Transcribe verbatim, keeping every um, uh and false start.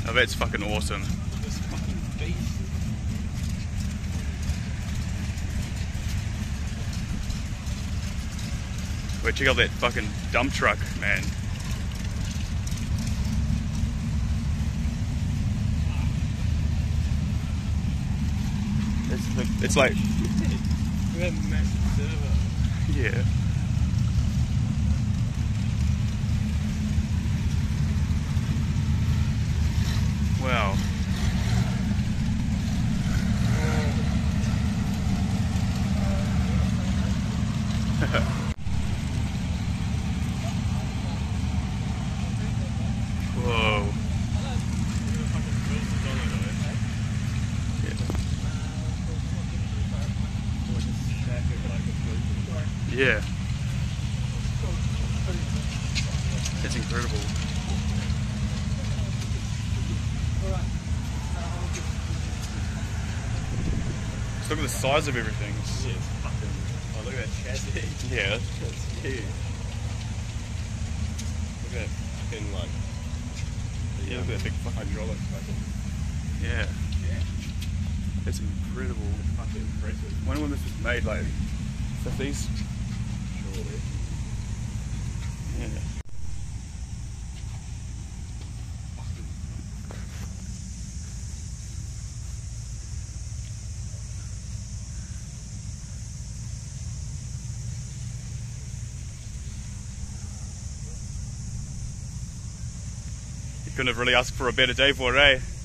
I bet it's fucking awesome. This fucking beast. Wait, check out that fucking dump truck, man. It's like, it's like, We have a massive server. yeah. Wow. Whoa. Yeah. It's incredible. Just look at the size of everything. Yeah, it's fucking. Oh, look at that chassis. Yeah. That's huge. Look at that fucking, like. The, Yeah, um, look at that big fucking hydraulic fucking. Yeah. Yeah. It's incredible. Fucking impressive. I wonder when this was made, like fifties? Surely. Yeah. You couldn't have really asked for a better day for it, eh?